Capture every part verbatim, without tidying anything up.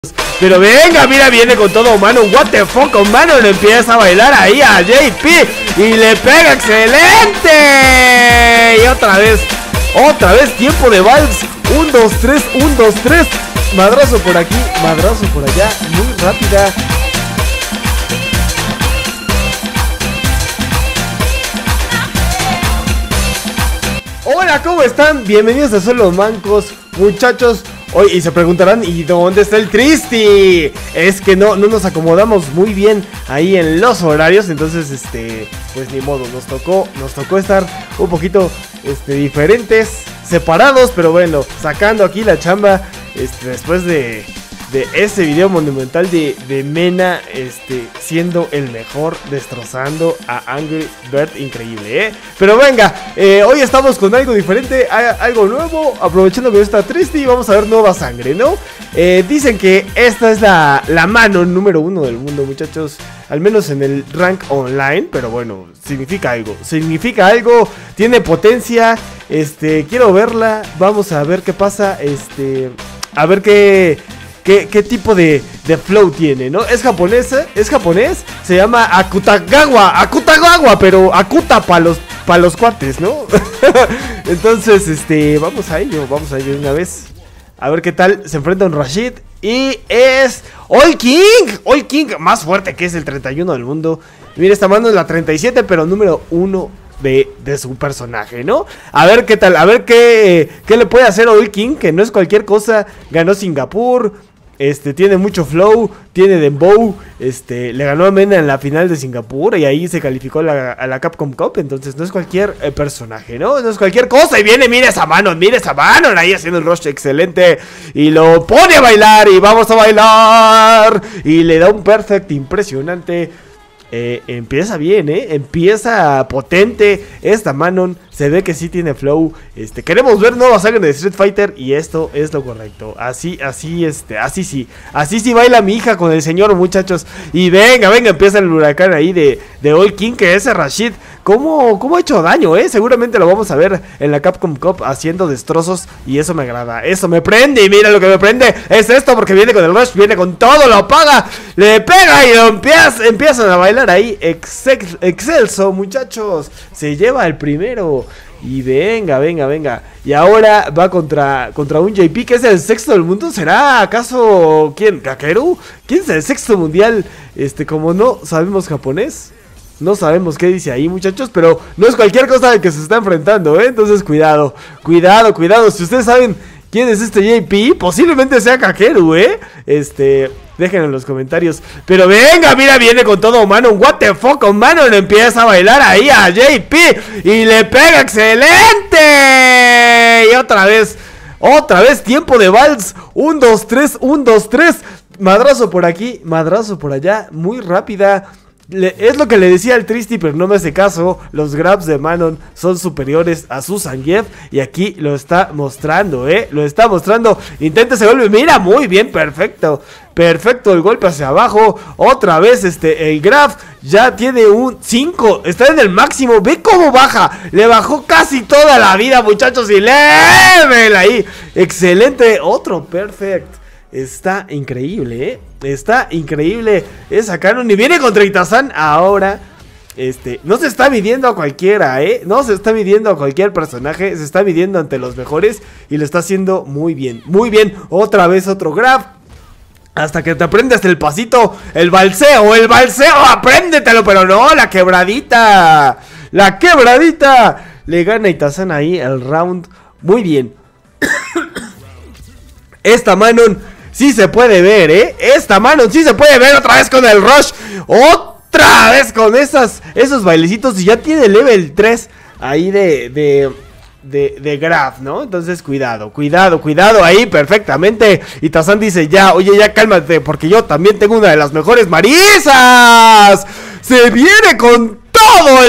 Pero venga, mira, viene con todo Manon. What the fuck, con Manon empieza a bailar ahí a J P y le pega excelente. Y otra vez, otra vez tiempo de vals. Un, dos, tres, un, dos, tres. Madrazo por aquí, madrazo por allá. Muy rápida. Hola, ¿cómo están? Bienvenidos a Solo Mancos, muchachos. Hoy, y se preguntarán, ¿y dónde está el Tristy? Es que no, no nos acomodamos muy bien ahí en los horarios. Entonces, este, pues ni modo, nos tocó, nos tocó estar un poquito, este, diferentes, separados. Pero bueno, sacando aquí la chamba, este, después de, de ese video monumental de, de Mena, este, siendo el mejor, destrozando a Angry Bird, increíble, ¿eh? Pero venga, eh, hoy estamos con algo diferente, algo nuevo, aprovechando que está triste y vamos a ver nueva sangre, ¿no? Eh, dicen que esta es la, la Manon número uno del mundo, muchachos, al menos en el rank online, pero bueno, significa algo, significa algo, tiene potencia, este, quiero verla, vamos a ver qué pasa, este, a ver qué... ¿Qué, qué tipo de, de flow tiene, no? Es japonesa, es japonés, se llama Akutagawa, Akutagawa, pero Akuta para los, pa los cuates, ¿no? Entonces, este, vamos a ello, vamos a ello una vez. A ver qué tal, se enfrenta a un Rashid y es All King, All King, más fuerte que es el treinta y uno del mundo. Mira, esta mano es la treinta y siete, pero número uno de, de su personaje, ¿no? A ver qué tal, a ver qué, qué le puede hacer All King, que no es cualquier cosa, ganó Singapur. Este, tiene mucho flow, tiene dembow, este, le ganó a Mena en la final de Singapur y ahí se calificó la, a la Capcom Cup, entonces no es cualquier eh, personaje, ¿no? No es cualquier cosa y viene, mira esa mano, mira esa mano, ahí haciendo el rush excelente y lo pone a bailar y vamos a bailar y le da un perfect impresionante. Eh, empieza bien, eh, empieza potente esta Manon, se ve que sí tiene flow, este, queremos ver nueva sangre de Street Fighter y esto es lo correcto, así, así, este, así sí, así sí baila mi hija con el señor, muchachos, y venga, venga, empieza el huracán ahí de, de All King, que ese Rashid, ¿cómo, cómo ha hecho daño, eh, seguramente lo vamos a ver en la Capcom Cup haciendo destrozos y eso me agrada, eso me prende y mira lo que me prende, es esto porque viene con el rush, viene con todo, lo apaga, le pega y lo empieza, empiezan a bailar ahí, excel, excelso, muchachos, se lleva el primero. Y venga, venga, venga. Y ahora va contra, contra un J P que es el sexto del mundo. ¿Será acaso quién? ¿Kakeru? ¿Quién es el sexto mundial? Este, como no sabemos japonés, no sabemos qué dice ahí, muchachos, pero no es cualquier cosa de que se está enfrentando, ¿eh? Entonces cuidado, cuidado, cuidado. Si ustedes saben quién es este J P, posiblemente sea Kakeru, ¿eh? Este... Déjenlo en los comentarios. Pero venga, mira, viene con todo Manon. What the fuck, con Manon empieza a bailar ahí a J P y le pega excelente. Y otra vez, otra vez tiempo de vals. Un, dos, tres, un, dos, tres. Madrazo por aquí, madrazo por allá. Muy rápida. Le, es lo que le decía al Tristy, pero no me hace caso. Los grabs de Manon son superiores a su Zangief. Y aquí lo está mostrando, eh. Lo está mostrando. Intenta ese golpe. Mira, muy bien, perfecto. Perfecto el golpe hacia abajo. Otra vez este, el grab ya tiene un cinco. Está en el máximo. Ve cómo baja. Le bajó casi toda la vida, muchachos. Y level ahí. Excelente. Otro perfect. Está increíble, ¿eh? Está increíble esa Canon. Y viene contra Itazan ahora. Este, no se está midiendo a cualquiera, ¿eh? No se está midiendo a cualquier personaje. Se está midiendo ante los mejores. Y lo está haciendo muy bien. Muy bien. Otra vez otro grab. Hasta que te aprendes el pasito. El balseo, el balseo. Apréndetelo, pero no, la quebradita. La quebradita. Le gana Itazan ahí el round. Muy bien. Esta Manon sí se puede ver, ¿eh? Esta Manon sí se puede ver otra vez con el rush. Otra vez con esas, esos bailecitos. Y ya tiene level tres ahí de... de De, de grab, ¿no? Entonces cuidado, cuidado, cuidado ahí perfectamente. Y Tazan dice ya, oye ya cálmate, porque yo también tengo una de las mejores marizas. Se viene con todo el power.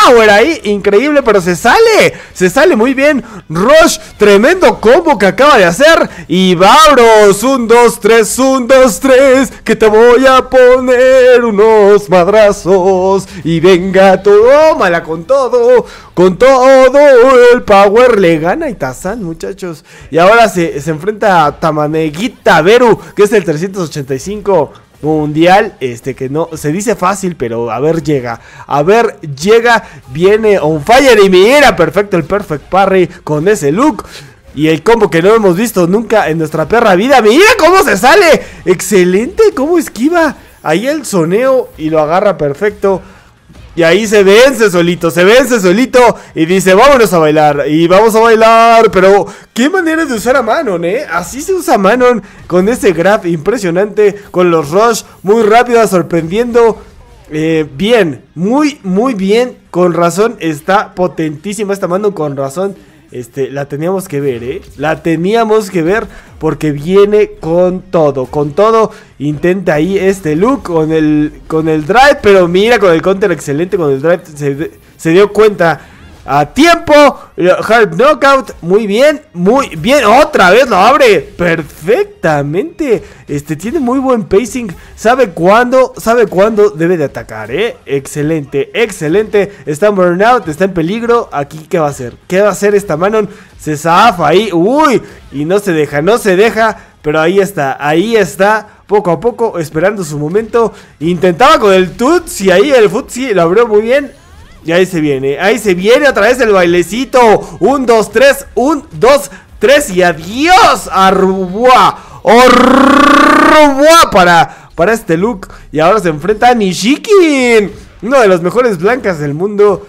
power ahí, increíble, pero se sale, se sale muy bien. Rush, tremendo combo que acaba de hacer. Y vámonos, un, dos, tres, un, dos, tres, que te voy a poner unos madrazos. Y venga, tómala con todo, con todo el power. Le gana Itazan, muchachos. Y ahora se, se enfrenta a Tamaneguita Beru, que es el trescientos ochenta y cinco mundial, este que no se dice fácil, pero a ver llega, a ver llega, viene on fire y mira, perfecto el perfect parry con ese look. Y el combo que no hemos visto nunca en nuestra perra vida. Mira cómo se sale, excelente, cómo esquiva ahí el soneo y lo agarra perfecto. Y ahí se vence solito, se vence solito y dice, vámonos a bailar, y vamos a bailar. Pero, qué manera de usar a Manon, eh, así se usa Manon, con ese grab impresionante, con los rush muy rápidos, sorprendiendo. eh, Bien, muy, muy bien, con razón, está potentísima esta Manon, con razón. Este, la teníamos que ver, eh La teníamos que ver porque viene con todo, con todo. Intenta ahí este look con el, con el drive, pero mira, con el counter excelente, con el drive se, se dio cuenta a tiempo. Hard knockout, muy bien, muy bien. Otra vez lo abre perfectamente. Este tiene muy buen pacing. Sabe cuándo, sabe cuándo debe de atacar, eh. Excelente, excelente. Está en burnout, está en peligro. Aquí, ¿qué va a hacer? ¿Qué va a hacer esta Manon? Se zafa ahí, uy. Y no se deja, no se deja. Pero ahí está, ahí está. Poco a poco, esperando su momento. Intentaba con el Tuts y ahí el Futsi lo abrió muy bien. Y ahí se viene, ahí se viene otra vez el bailecito. Un, dos, tres, un, dos, tres y adiós. Arrubua, Arrubua para, para este look. Y ahora se enfrenta a Nishikin, uno de los mejores blancas del mundo.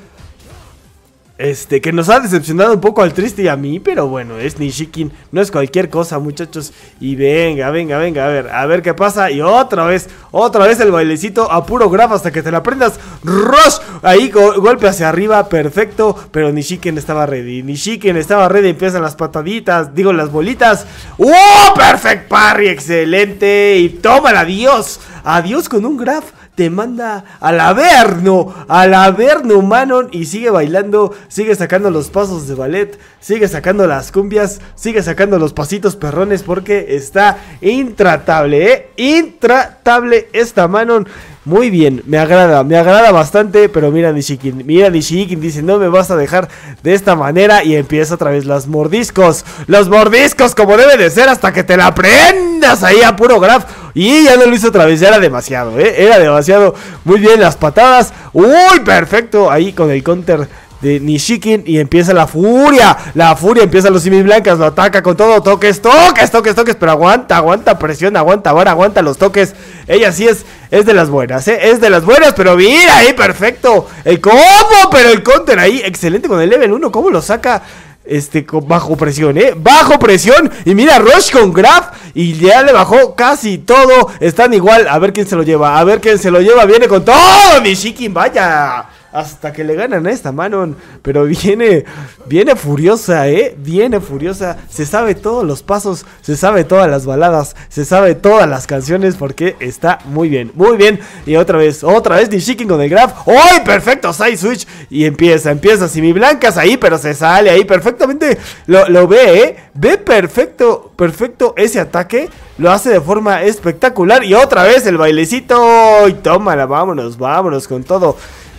Este, que nos ha decepcionado un poco al Triste y a mí, pero bueno, es Nishikin, no es cualquier cosa, muchachos. Y venga, venga, venga, a ver, a ver qué pasa. Y otra vez, otra vez el bailecito a puro grab hasta que te la aprendas. Rush, ahí go golpe hacia arriba, perfecto. Pero Nishikin estaba ready, Nishikin estaba ready, empiezan las pataditas, digo las bolitas. ¡Oh! Perfect parry, excelente. Y tómala, adiós, adiós con un grab. Te manda al averno, al averno Manon, y sigue bailando, sigue sacando los pasos de ballet, sigue sacando las cumbias, sigue sacando los pasitos perrones porque está intratable, eh, intratable esta Manon. Muy bien, me agrada, me agrada bastante, pero mira Nishikin, mira Nishikin, dice no me vas a dejar de esta manera y empieza otra vez los mordiscos, los mordiscos como debe de ser hasta que te la prendas ahí a puro grab. Y ya no lo hizo otra vez, ya era demasiado, eh, era demasiado. Muy bien las patadas, uy, perfecto, ahí con el counter de Nishikin y empieza la furia, la furia, empieza los semiblancas, lo ataca con todo, toques, toques, toques, toques, pero aguanta, aguanta presión, aguanta vara, aguanta los toques. Ella sí es, es de las buenas, eh, es de las buenas, pero mira ahí, perfecto, el combo, pero el counter ahí, excelente con el level uno, cómo lo saca. Este, con bajo presión, eh, bajo presión. Y mira, Rush con grab. Y ya le bajó casi todo. Están igual, a ver quién se lo lleva. A ver quién se lo lleva, viene con todo Nishikin, vaya. Hasta que le ganan a esta Manon. Pero viene, viene furiosa, eh, viene furiosa. Se sabe todos los pasos, se sabe todas las baladas, se sabe todas las canciones porque está muy bien, muy bien. Y otra vez, otra vez Nishikin con el grab. ¡Uy! Perfecto, side switch. Y empieza, empieza, semiblancas ahí, pero se sale ahí perfectamente. Lo, lo ve, eh, ve perfecto, perfecto ese ataque. Lo hace de forma espectacular. Y otra vez el bailecito. Y tómala, vámonos, vámonos con todo.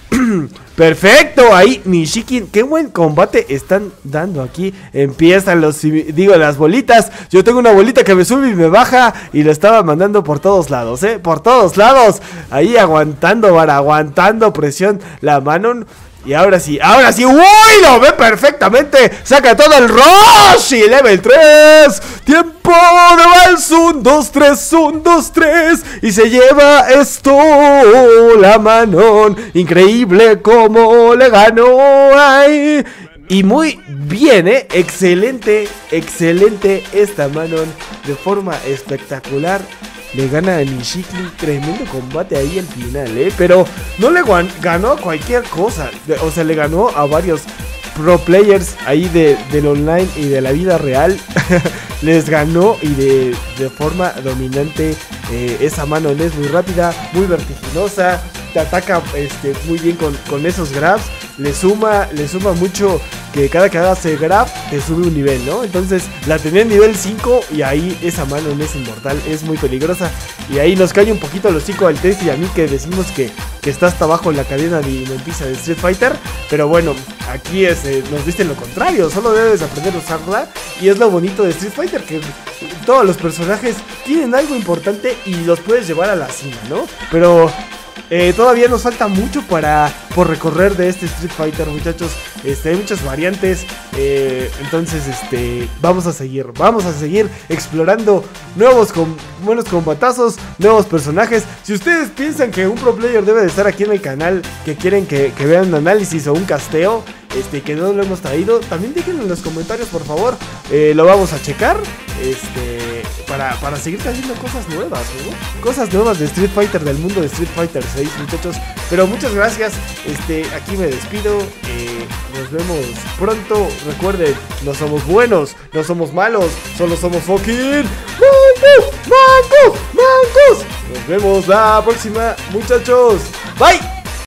Perfecto, ahí Nishikin, qué buen combate están dando aquí. Empiezan los, digo, las bolitas. Yo tengo una bolita que me sube y me baja. Y lo estaba mandando por todos lados, eh, por todos lados. Ahí aguantando, vara, aguantando presión la Manon. Y ahora sí, ahora sí, uy, lo ve perfectamente. Saca todo el rush y level tres. Tiempo de vals, un, dos, tres, un, dos, tres. Y se lleva esto la Manon. Increíble como le ganó ahí. Y muy bien, eh, excelente, excelente esta Manon. De forma espectacular. Le gana a Nishikin, tremendo combate ahí al final, eh. Pero no le ganó a cualquier cosa. O sea, le ganó a varios pro players ahí de, del online y de la vida real. Les ganó y de, de forma dominante. eh, Esa Manon es muy rápida, muy vertiginosa. te ataca este, muy bien con, con esos grabs. Le suma, le suma mucho que cada que hagas el grab te sube un nivel, ¿no? Entonces la tenía en nivel cinco y ahí esa mano no es inmortal, es muy peligrosa. Y ahí nos cae un poquito los hocico al test y a mí que decimos que, que está hasta abajo en la cadena alimenticia de Street Fighter. Pero bueno, aquí es, eh, nos dicen lo contrario, solo debes aprender a usarla. Y es lo bonito de Street Fighter, que todos los personajes tienen algo importante y los puedes llevar a la cima, ¿no? Pero... Eh, todavía nos falta mucho para por recorrer de este Street Fighter, muchachos. Este, hay muchas variantes. Eh, entonces, este, vamos a seguir, vamos a seguir explorando nuevos com buenos combatazos, nuevos personajes. Si ustedes piensan que un pro player debe de estar aquí en el canal, que quieren que, que vean un análisis o un casteo, este, que no lo hemos traído, también déjenlo en los comentarios, por favor. Eh, lo vamos a checar. Este, para, para seguir trayendo cosas nuevas, ¿no? Cosas nuevas de Street Fighter, del mundo de Street Fighter seis, muchachos. Pero muchas gracias, este, aquí me despido. eh, Nos vemos pronto. Recuerden, no somos buenos, no somos malos, solo somos fucking mancos, mancos, mancos. Nos vemos la próxima, muchachos. Bye.